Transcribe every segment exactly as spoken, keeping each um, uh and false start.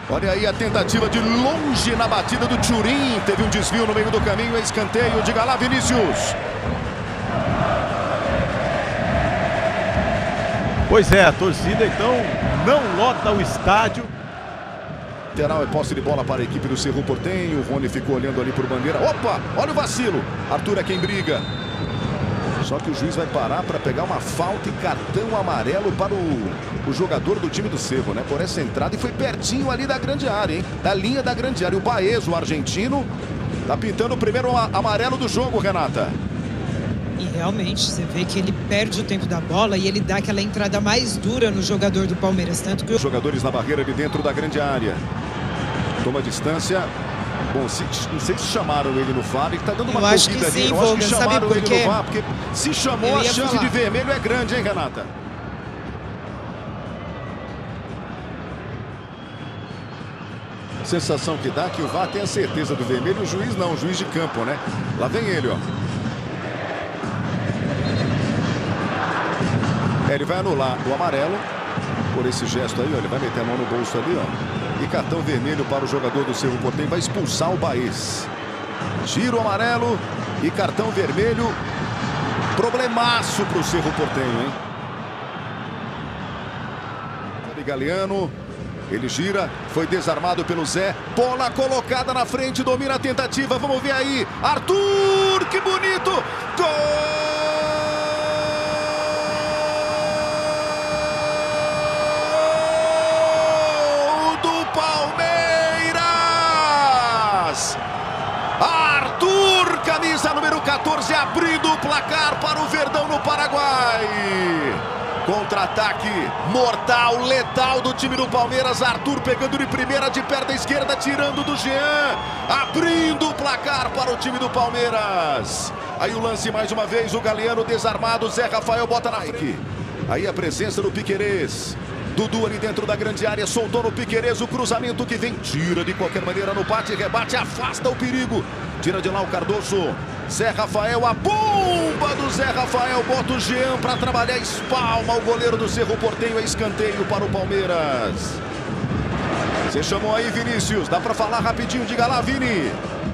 Olha aí a tentativa de longe na batida do Thurin. Teve um desvio no meio do caminho, é escanteio. Diga lá, Vinícius. Pois é, a torcida então não lota o estádio. Lateral é posse de bola para a equipe do Cerro Porteño. O Rony ficou olhando ali por bandeira. Opa, olha o vacilo. Arthur é quem briga. Só que o juiz vai parar para pegar uma falta e cartão amarelo para o, o jogador do time do Cerro, né? Por essa entrada, e foi pertinho ali da grande área, hein? Da linha da grande área. O Baez, o argentino, tá pintando o primeiro amarelo do jogo, Renata. E realmente, você vê que ele perde o tempo da bola e ele dá aquela entrada mais dura no jogador do Palmeiras. Tanto que os jogadores na barreira de dentro da grande área. Toma distância. Bom, se, não sei se chamaram ele no V A R, ele tá dando uma eu acho corrida que sim, ali. Eu Vogan, acho que chamaram ele no V A R, porque se chamou, a chance falar. de vermelho é grande, hein, Renata? A sensação que dá é que o V A R tem a certeza do vermelho, o juiz não, o juiz de campo, né? Lá vem ele, ó. É, ele vai anular o amarelo por esse gesto aí, ó. Ele vai meter a mão no bolso ali, ó. E cartão vermelho para o jogador do Cerro Porteño. Vai expulsar o Baez. Giro amarelo e cartão vermelho. Problemaço para o Cerro Porteño, hein? Galeano. Ele gira. Foi desarmado pelo Zé. Bola colocada na frente. Domina a tentativa. Vamos ver aí. Arthur, que bonito. Gol! Arthur, camisa número quatorze, abrindo o placar para o Verdão no Paraguai. Contra-ataque mortal, letal do time do Palmeiras. Arthur pegando de primeira de perna esquerda, tirando do Jean. Abrindo o placar para o time do Palmeiras. Aí o lance mais uma vez, o Galeano desarmado. Zé Rafael bota na frente. Aí a presença do Piquerez. Dudu ali dentro da grande área, soltou no Piquerez o cruzamento que vem, tira de qualquer maneira no bate, rebate, afasta o perigo. Tira de lá o Cardoso. Zé Rafael, a bomba do Zé Rafael, bota o Jean para trabalhar, espalma o goleiro do Cerro Porteño, é escanteio para o Palmeiras. Você chamou aí, Vinícius, dá para falar rapidinho, diga lá, Vini.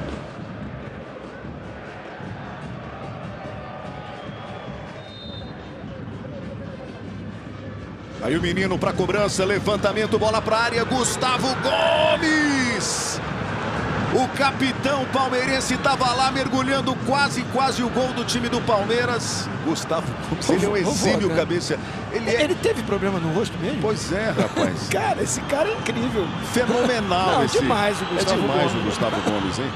Aí o menino para cobrança, levantamento, bola para a área, Gustavo Gomes. O capitão palmeirense estava lá mergulhando quase, quase o gol do time do Palmeiras. Gustavo Gomes, ele é um exímio cabeça. Ele, é... ele teve problema no rosto mesmo? Pois é, rapaz. Cara, esse cara é incrível. Fenomenal. Não, esse... demais o Gustavo É demais Gomes. o Gustavo Gomes, hein?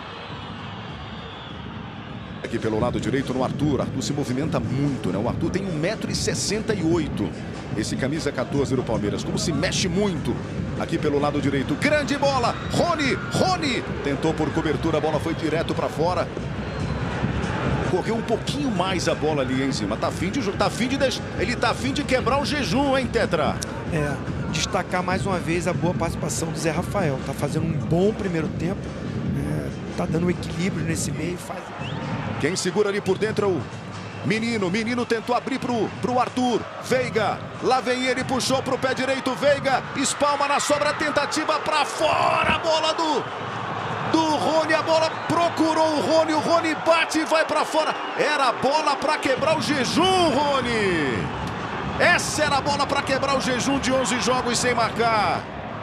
Aqui pelo lado direito no Arthur. Arthur se movimenta muito, né? O Arthur tem um metro e sessenta e oito. Esse camisa quatorze do Palmeiras. Como se mexe muito. Aqui pelo lado direito. Grande bola. Rony. Rony. Tentou por cobertura. A bola foi direto para fora. Correu um pouquinho mais a bola ali em cima. Tá afim de, tá afim de deixar. Ele tá afim de quebrar o jejum, hein, Tetra? É. Destacar mais uma vez a boa participação do Zé Rafael. Tá fazendo um bom primeiro tempo. É, tá dando um equilíbrio nesse meio. Faz... Quem segura ali por dentro é o Menino. Menino tentou abrir pro, pro Arthur. Veiga. Lá vem ele, puxou pro pé direito. Veiga. Espalma na sobra. Tentativa pra fora. A bola do, do Rony. A bola procurou o Rony. O Rony bate e vai pra fora. Era a bola pra quebrar o jejum, Rony. Essa era a bola pra quebrar o jejum de onze jogos sem marcar.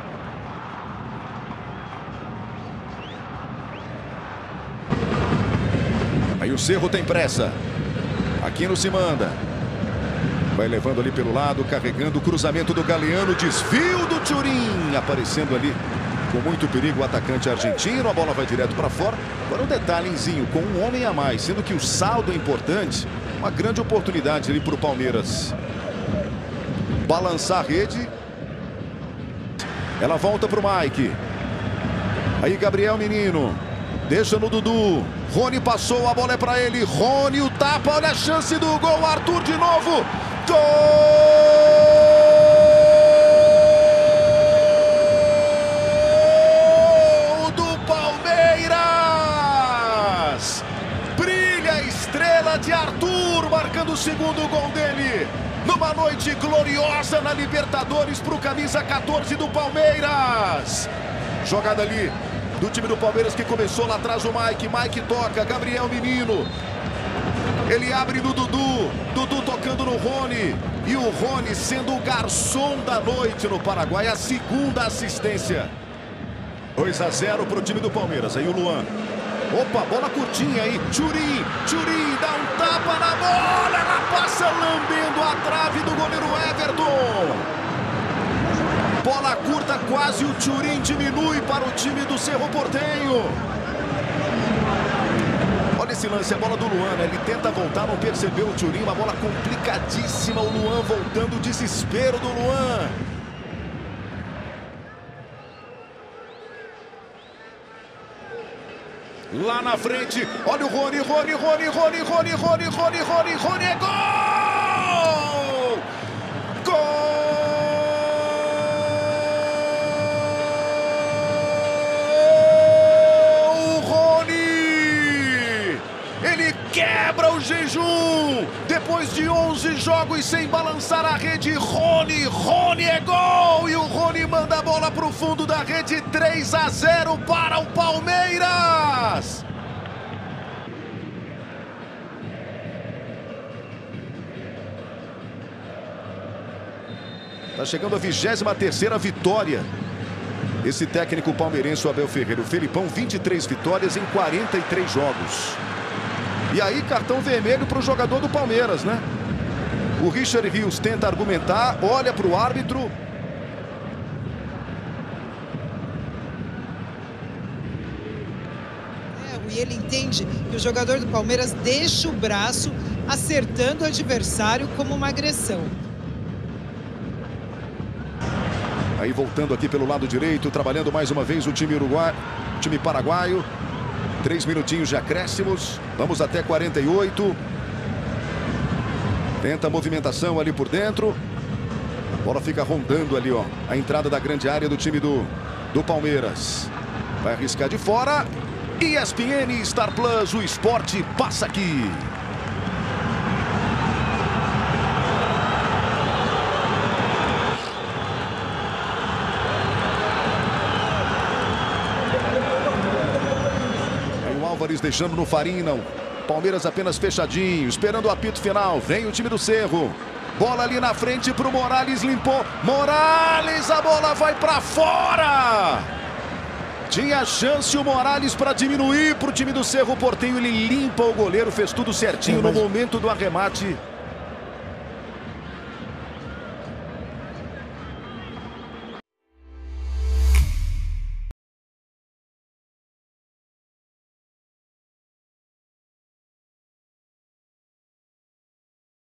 Aí o Cerro tem pressa. Aquino se manda. Vai levando ali pelo lado, carregando o cruzamento do Galeano. Desvio do Thurin. Aparecendo ali com muito perigo o atacante argentino. A bola vai direto para fora. Agora um detalhezinho, com um homem a mais. Sendo que o saldo é importante. Uma grande oportunidade ali para o Palmeiras. Balançar a rede. Ela volta para o Mike. Aí Gabriel Menino. Deixa no Dudu. Rony passou, a bola é para ele. Rony, o tapa, olha a chance do gol. Arthur de novo. Gol do Palmeiras. Brilha a estrela de Arthur, marcando o segundo gol dele. Numa noite gloriosa na Libertadores para o camisa quatorze do Palmeiras. Jogada ali do time do Palmeiras que começou lá atrás o Mike. Mike toca, Gabriel Menino. Ele abre no Dudu. Dudu tocando no Rony. E o Rony sendo o garçom da noite no Paraguai. A segunda assistência. dois a zero para o time do Palmeiras. Aí o Luan. Opa, bola curtinha aí. Thurim. Thurim dá um tapa na bola. Ela passa lambendo a trave do goleiro Everton. Bola curta, quase o Thurim diminui para o time do Cerro Porteño. Olha esse lance, a bola do Luan, né? Ele tenta voltar, não percebeu o Thurim, uma bola complicadíssima. O Luan voltando, o desespero do Luan. Lá na frente, olha o Rony, Rony, Rony, Rony, Rony, Rony, Rony, Rony, Rony, é gol! Gol! Quebra o jejum, depois de onze jogos sem balançar a rede, Rony, Rony é gol, e o Rony manda a bola para o fundo da rede, três a zero para o Palmeiras. Tá chegando a vigésima terceira vitória. Esse técnico palmeirense, o Abel Ferreira, o Felipão, vinte e três vitórias em quarenta e três jogos. E aí, cartão vermelho para o jogador do Palmeiras, né? O Richard Rios tenta argumentar, olha para o árbitro. É, e ele entende que o jogador do Palmeiras deixa o braço acertando o adversário como uma agressão. Aí voltando aqui pelo lado direito, trabalhando mais uma vez o time uruguaio, time paraguaio. Três minutinhos de acréscimos. Vamos até quarenta e oito. Tenta a movimentação ali por dentro. A bola fica rondando ali, ó. A entrada da grande área do time do, do Palmeiras. Vai arriscar de fora. E S P N Star Plus, o esporte passa aqui. Álvares deixando no Farina. Palmeiras apenas fechadinho, esperando o apito final. Vem o time do Cerro. Bola ali na frente para o Morales, limpou. Morales, a bola vai para fora. Tinha chance o Morales para diminuir para o time do Cerro Porteño. Ele limpa o goleiro, fez tudo certinho no momento do arremate.